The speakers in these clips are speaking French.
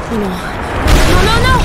Non. Non, non, non!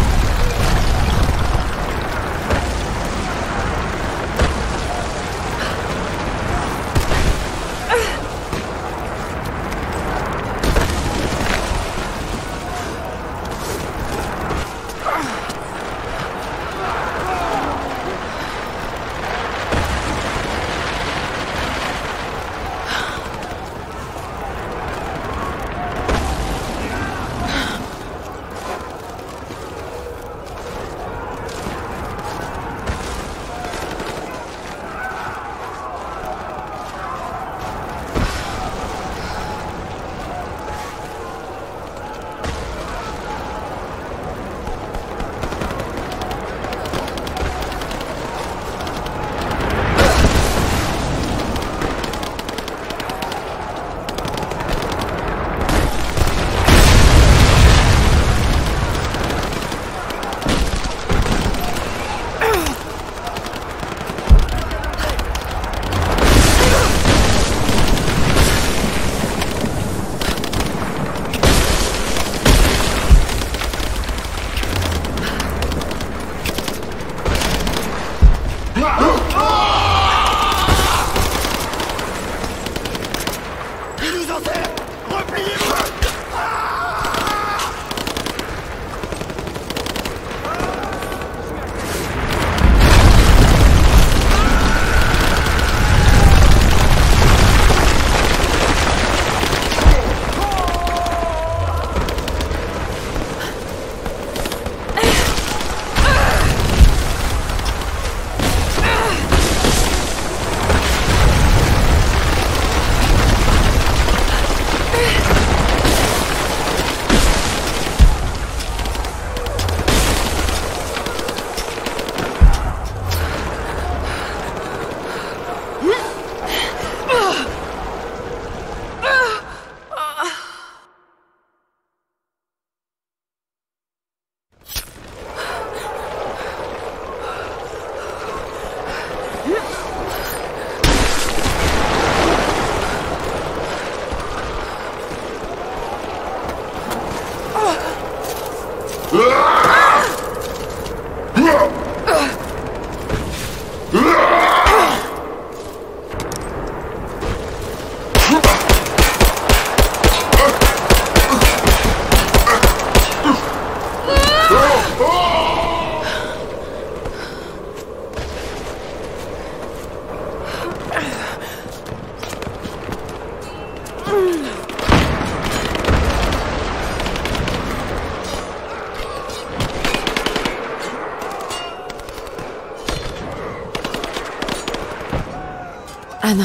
Anna.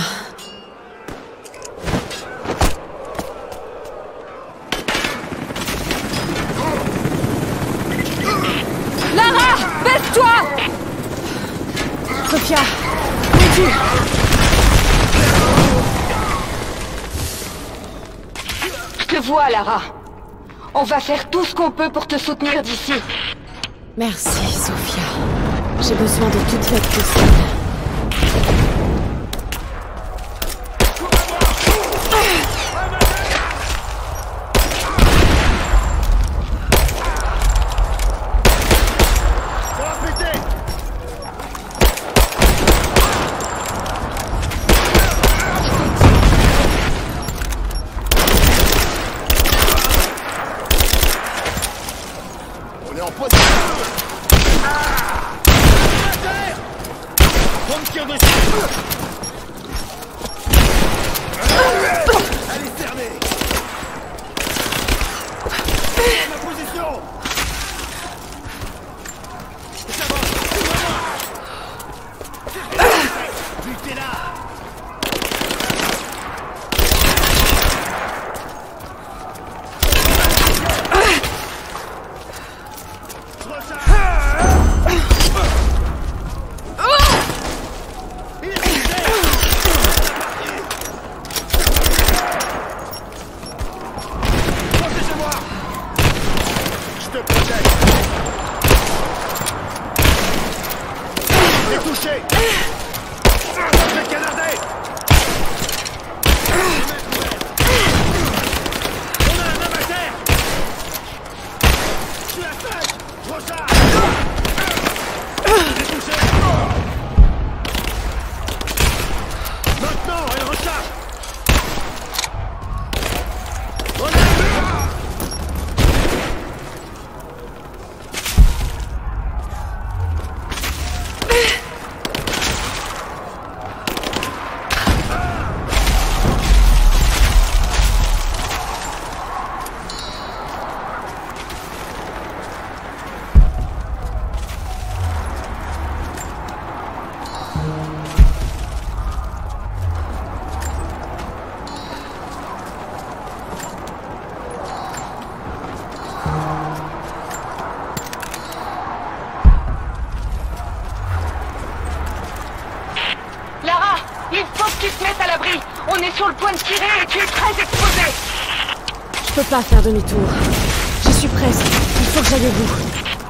Lara, baisse-toi! Sophia, où Je te vois, Lara. On va faire tout ce qu'on peut pour te soutenir d'ici. Merci, Sophia. J'ai besoin de toute l'aide possible. On me tire dessus. Il faut que tu te mettes à l'abri. On est sur le point de tirer et tu es très exposé. Je peux pas faire demi-tour. J'y suis presque. Il faut que j'aille au bout.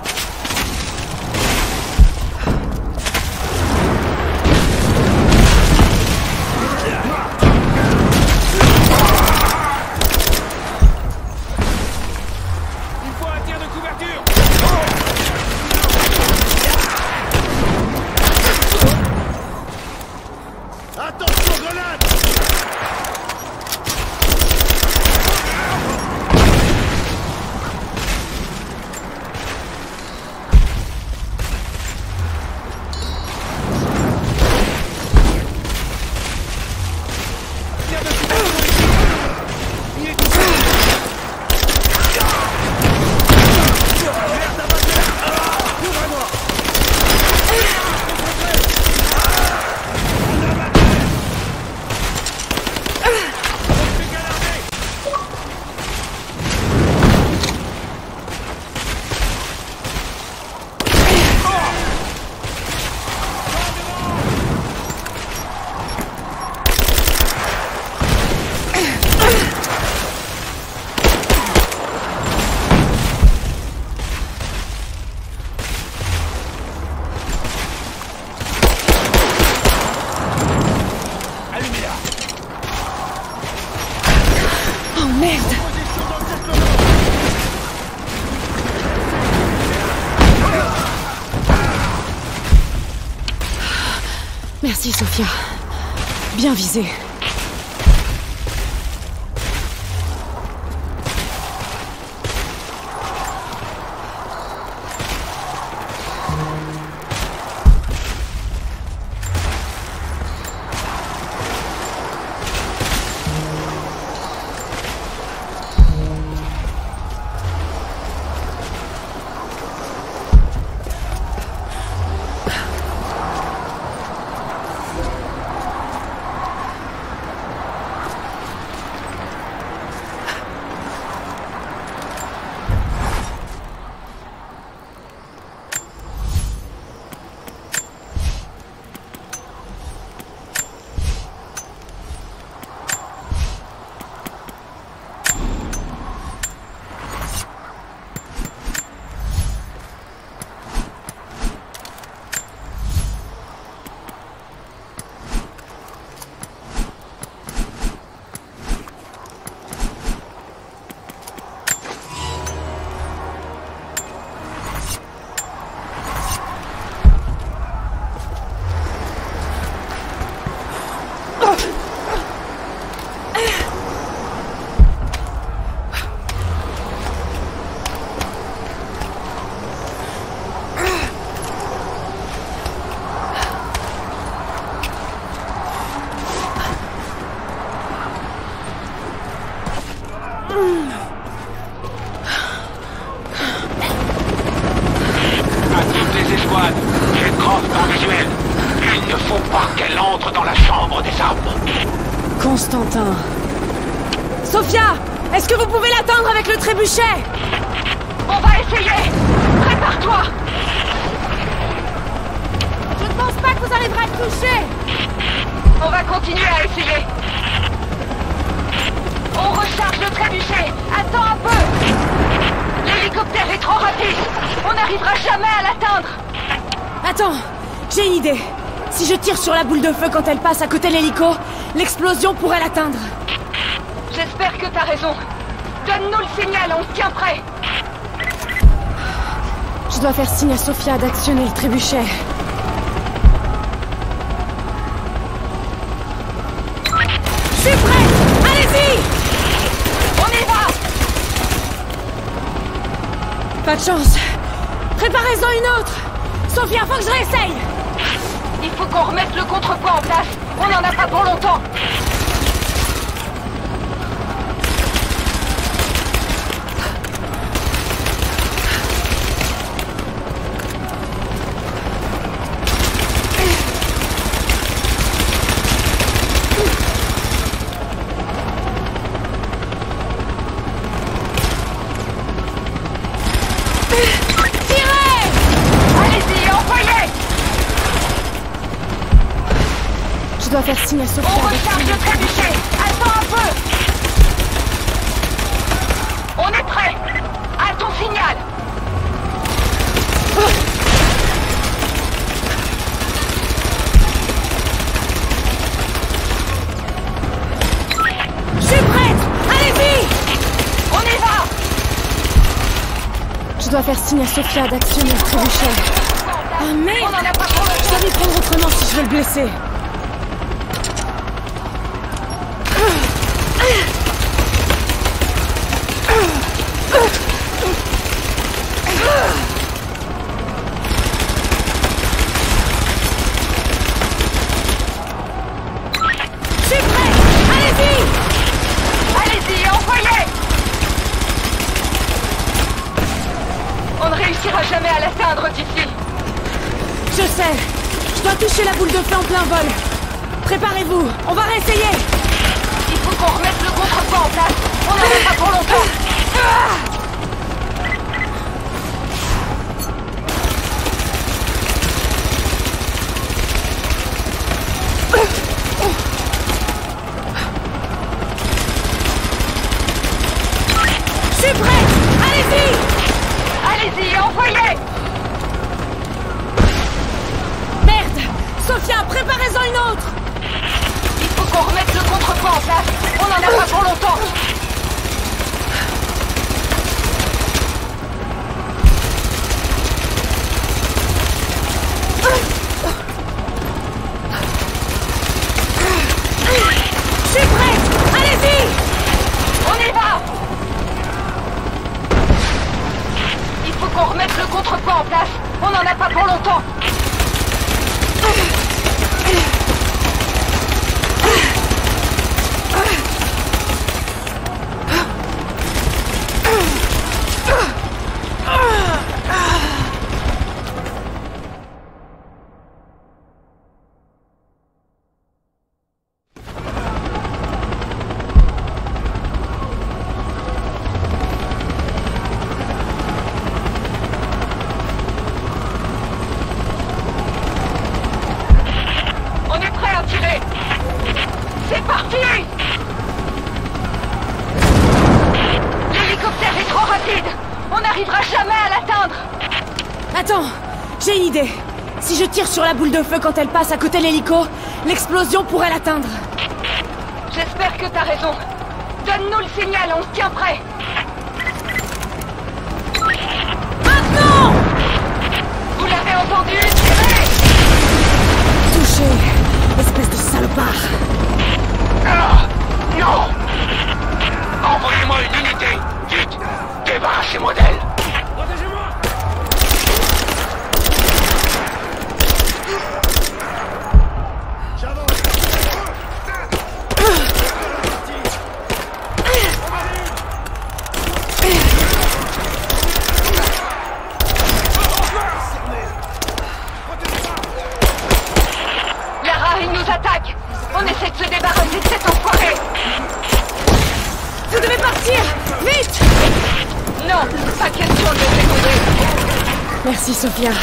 Merci, Sophia. Bien visé. Constantin. Sophia, est-ce que vous pouvez l'atteindre avec le trébuchet? On va essayer. Prépare-toi. Je ne pense pas que vous arriverez à le toucher. On va continuer à essayer. On recharge le trébuchet. Attends un peu. L'hélicoptère est trop rapide. On n'arrivera jamais à l'atteindre. Attends, j'ai une idée. Si je tire sur la boule de feu quand elle passe à côté de l'hélico, l'explosion pourrait l'atteindre. J'espère que t'as raison. Donne-nous le signal, on se tient prêt. Je dois faire signe à Sophia d'actionner le trébuchet. Je suis prête! Allez-y! On y va! Pas de chance. Préparez-en une autre! Sophia, faut que je réessaye! Il faut qu'on remette le contrepoids en place. On n'en a pas pour longtemps. dois faire signe à Sophia. On recharge le trébuchet. Attends un peu. On est prêt. À ton signal. Je suis prête. Allez-y. On y va. Je dois faire signe à Sophia d'actionner le trébuchet. Ah On merde! en a pas pour Je dois m'y prendre autrement si je veux le blesser. Je suis prêt! Allez-y! Allez-y, envoyez. On ne réussira jamais à l'atteindre d'ici. Je sais! Je dois toucher la boule de feu en plein vol! Préparez-vous! On va réessayer! Il faut qu'on remette le contrepoids en place. On n'en a pas pour longtemps. Je suis prête! Allez-y! Allez-y, envoyez. Merde! Sophia, préparez-en une autre! Il faut qu'on remette le contrepoids en place. On n'en a pas pour longtemps. Je suis prête! Allez-y! On y va. Il faut qu'on remette le contrepoids en place. On n'en a pas pour longtemps. On est prêt à tirer. C'est parti. L'hélicoptère est trop rapide. On n'arrivera jamais à l'atteindre. Attends! J'ai une idée! Si je tire sur la boule de feu quand elle passe à côté de l'hélico, l'explosion pourrait l'atteindre! J'espère que t'as raison. Donne-nous le signal, on se tient prêt. Maintenant! Vous l'avez entendu, tirez. Touché! Espèce de salopard! Ah, non! Envoyez-moi une unité! Vite! Débarrassez-moi d'elle! Protégez-moi! J'avance! Lara, il nous attaque. On essaie de se débarrasser de cet enfoiré. Vous devez partir! Vite! Non, pas question de s'effondrer. Merci, Sophia.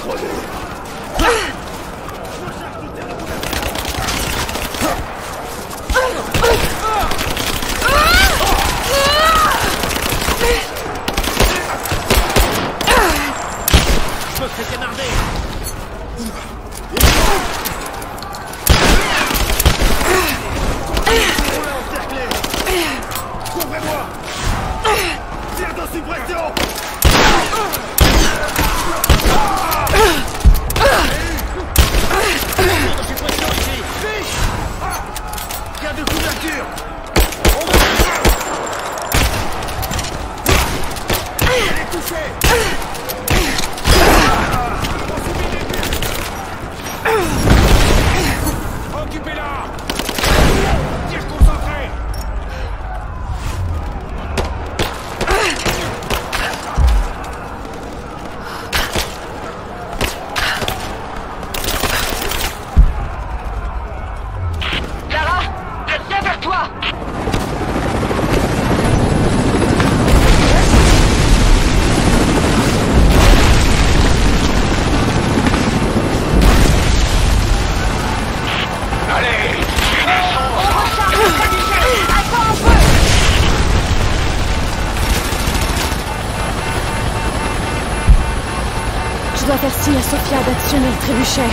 Je dois faire signe à Sophia d'actionner le trébuchet.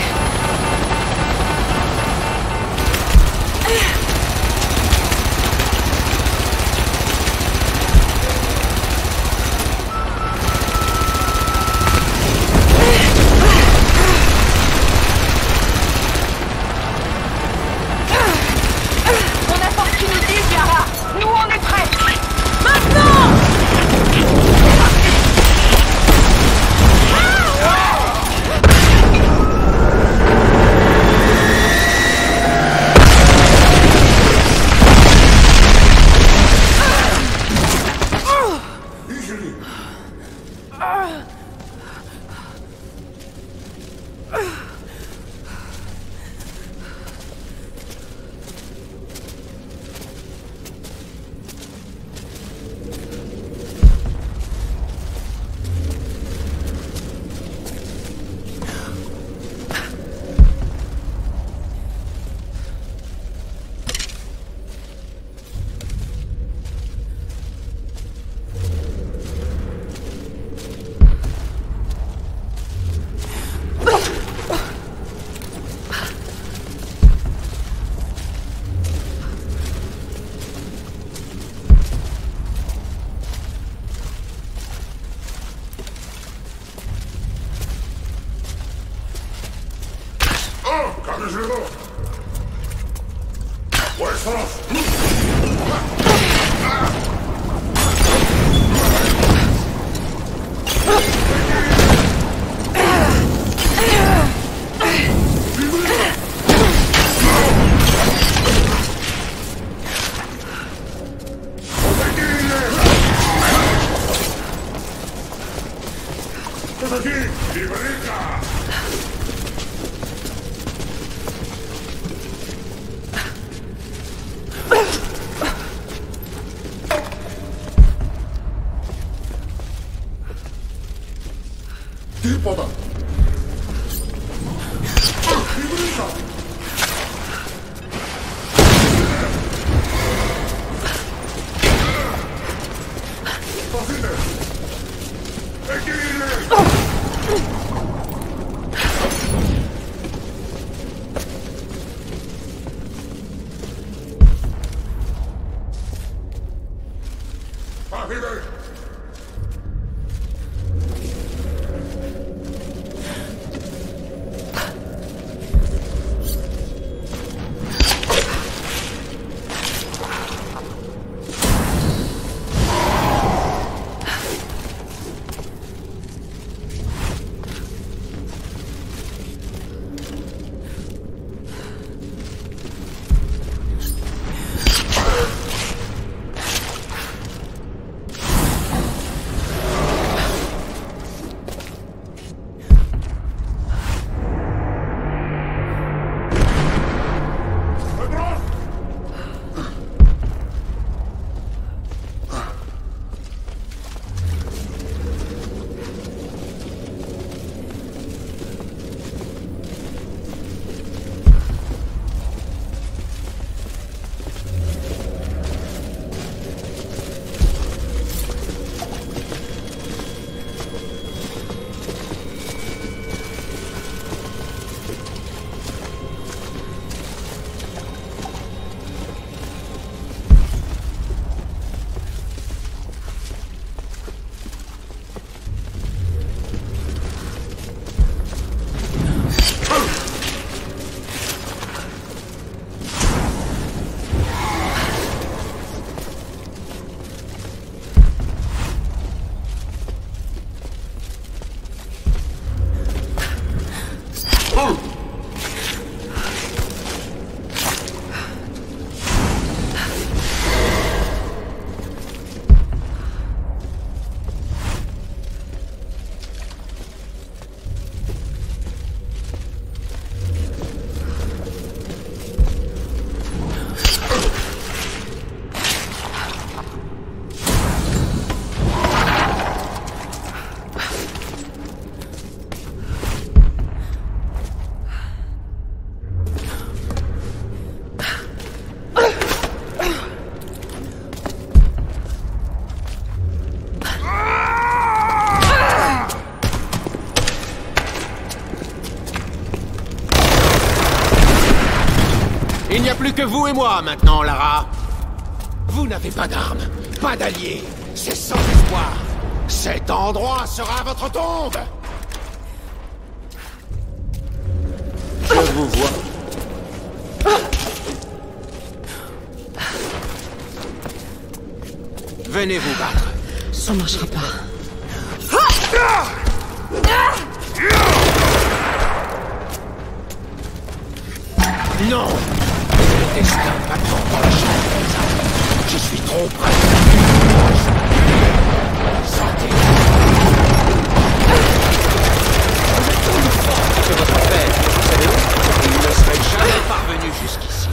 On apporte une idée, Yara. Nous, on est prêts. Maintenant! n'y a plus que vous et moi maintenant, Lara. Vous n'avez pas d'armes, pas d'alliés. C'est sans espoir. Cet endroit sera votre tombe. Je vous vois. Venez vous battre. Ça marchera pas. Non! Le destin m'attend dans la chambre. Je suis trop près. Sortez. Vous êtes plus fort que votre père, vous savez? Il ne serait jamais parvenu jusqu'ici.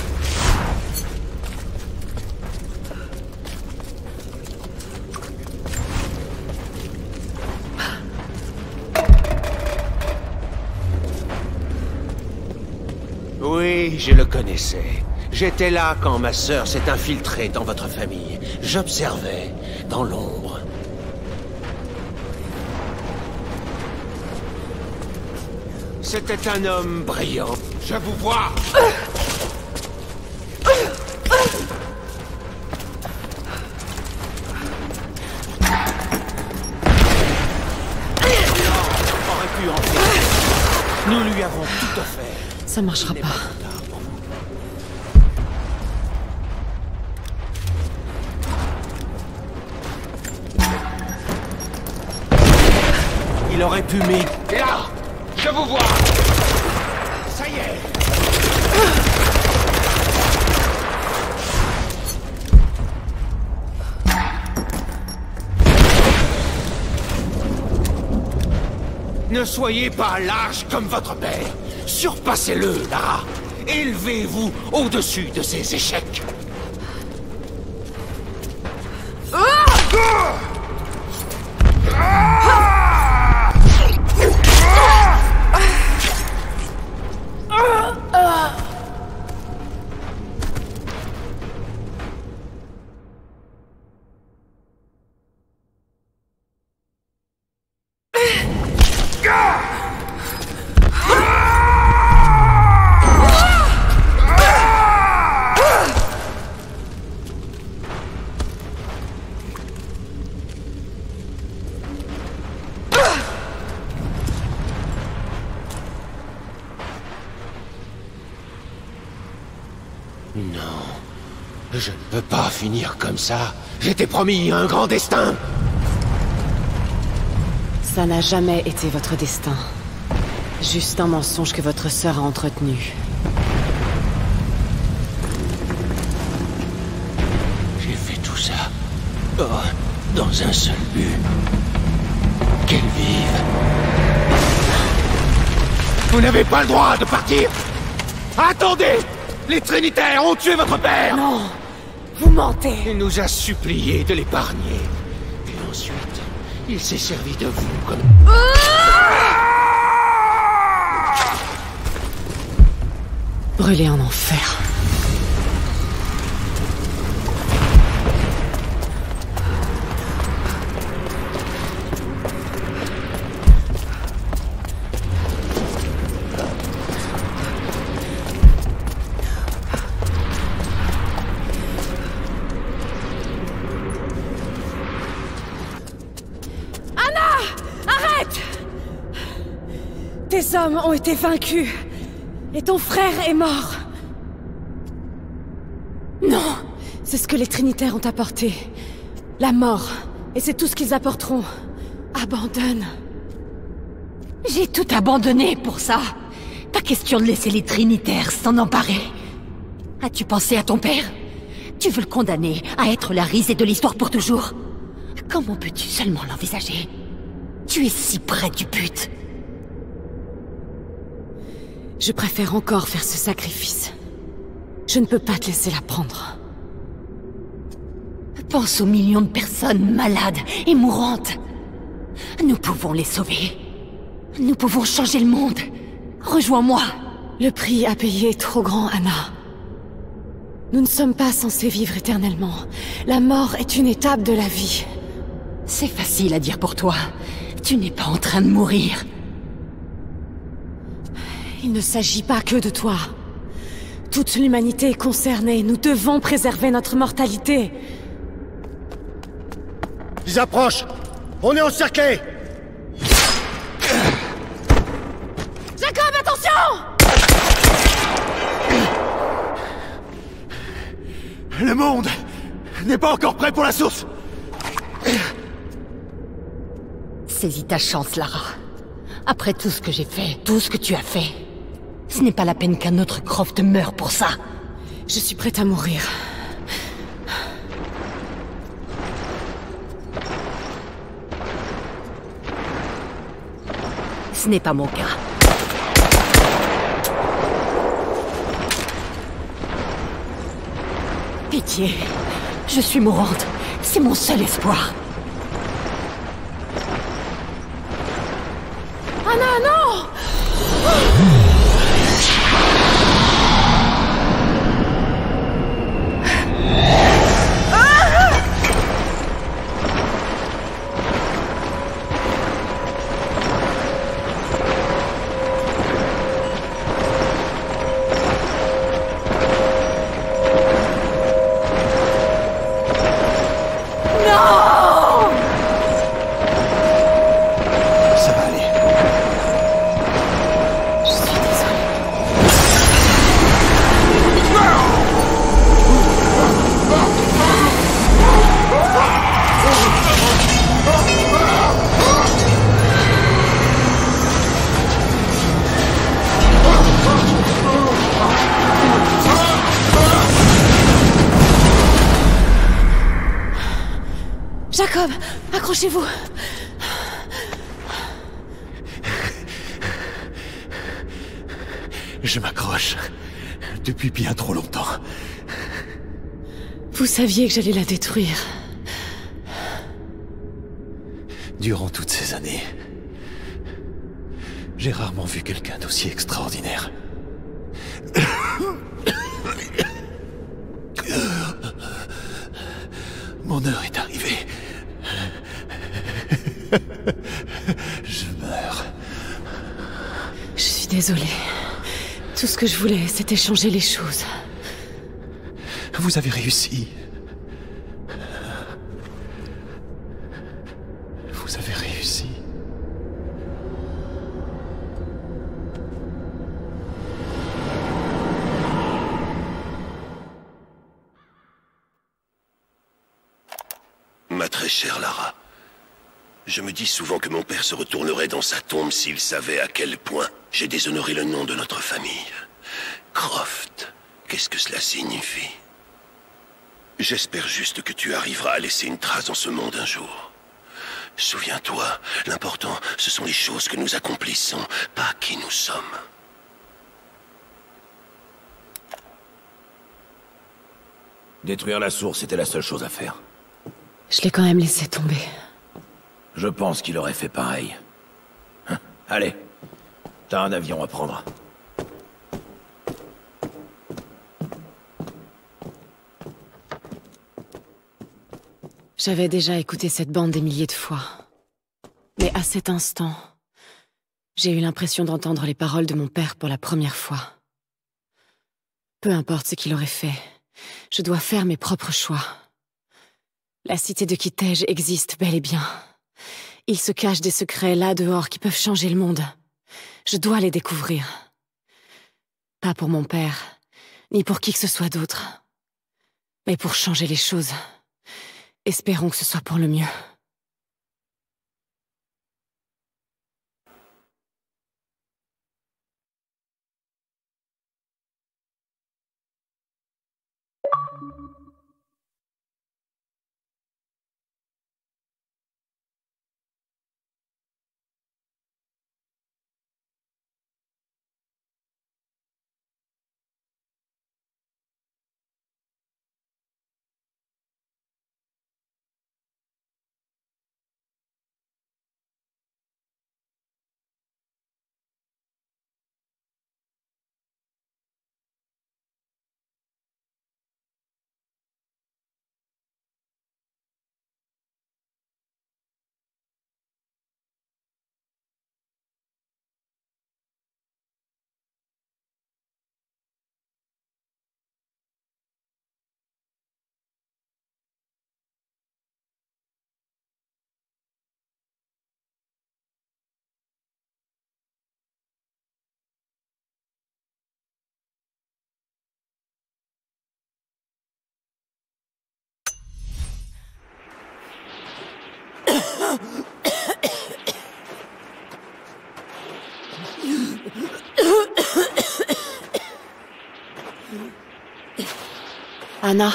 Oui, je le connaissais. J'étais là quand ma sœur s'est infiltrée dans votre famille. J'observais, dans l'ombre. C'était un homme brillant. Je vous vois! Aurait pu en faire. Nous lui avons tout offert. Ça marchera pas. Il aurait pu m'aider. Là! Je vous vois! Ça y est! Ne soyez pas lâche comme votre père. Surpassez-le, Lara. Élevez-vous au-dessus de ces échecs. Non. Je ne peux pas finir comme ça. J'étais promis un grand destin. Ça n'a jamais été votre destin. Juste un mensonge que votre sœur a entretenu. J'ai fait tout ça. Oh, dans un seul but. Qu'elle vive. Vous n'avez pas le droit de partir. Attendez! Les Trinitaires ont tué votre père! Non! Vous mentez! Il nous a supplié de l'épargner. Et ensuite, il s'est servi de vous comme... Brûlé en enfer. Tes hommes ont été vaincus. Et ton frère est mort. Non! C'est ce que les Trinitaires ont apporté. La mort. Et c'est tout ce qu'ils apporteront. Abandonne. J'ai tout abandonné pour ça. Pas question de laisser les Trinitaires s'en emparer. As-tu pensé à ton père? Tu veux le condamner à être la risée de l'histoire pour toujours? Comment peux-tu seulement l'envisager? Tu es si près du but. Je préfère encore faire ce sacrifice. Je ne peux pas te laisser la prendre. Pense aux millions de personnes malades et mourantes. Nous pouvons les sauver. Nous pouvons changer le monde. Rejoins-moi. Le prix à payer est trop grand, Anna. Nous ne sommes pas censés vivre éternellement. La mort est une étape de la vie. C'est facile à dire pour toi. Tu n'es pas en train de mourir. Il ne s'agit pas que de toi. Toute l'humanité est concernée. Nous devons préserver notre mortalité. Ils approchent! On est encerclés! Jacob, attention! Le monde n'est pas encore prêt pour la source. Saisis ta chance, Lara. Après tout ce que j'ai fait, tout ce que tu as fait, ce n'est pas la peine qu'un autre Croft meure pour ça. Je suis prête à mourir. Ce n'est pas mon cas. Pitié. Je suis mourante. C'est mon seul espoir. Anna, non! Ça va aller. Je suis désolée. Jacob, accrochez-vous. Je m'accroche. Depuis bien trop longtemps. Vous saviez que j'allais la détruire. Durant toutes ces années, j'ai rarement vu quelqu'un d'aussi extraordinaire. Mon heure est arrivée. Je meurs. Je suis désolée. Tout ce que je voulais, c'était changer les choses. Vous avez réussi. Vous avez réussi. Ma très chère Lara, je me dis souvent que mon père se retournerait dans sa tombe s'il savait à quel point j'ai déshonoré le nom de notre famille. Croft, qu'est-ce que cela signifie? J'espère juste que tu arriveras à laisser une trace dans ce monde un jour. Souviens-toi, l'important, ce sont les choses que nous accomplissons, pas qui nous sommes. Détruire la source était la seule chose à faire. Je l'ai quand même laissé tomber. Je pense qu'il aurait fait pareil. Hein, allez, t'as un avion à prendre. J'avais déjà écouté cette bande des milliers de fois. Mais à cet instant, j'ai eu l'impression d'entendre les paroles de mon père pour la première fois. Peu importe ce qu'il aurait fait, je dois faire mes propres choix. La cité de Kitej existe bel et bien. Il se cache des secrets là dehors qui peuvent changer le monde. Je dois les découvrir. Pas pour mon père, ni pour qui que ce soit d'autre. Mais pour changer les choses. Espérons que ce soit pour le mieux. Anna,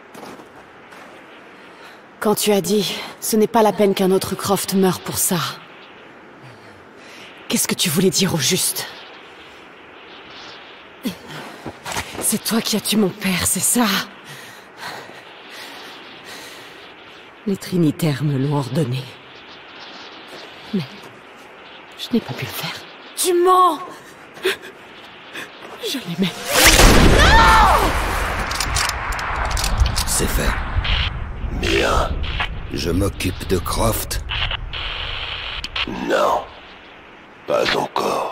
quand tu as dit « ce n'est pas la peine qu'un autre Croft meure pour ça », qu'est-ce que tu voulais dire au juste? C'est toi qui as tué mon père, c'est ça? Les Trinitaires me l'ont ordonné. Mais je n'ai pas pu le faire. Tu mens! Je l'aimais. C'est fait. Bien. Je m'occupe de Croft. Non. Pas encore.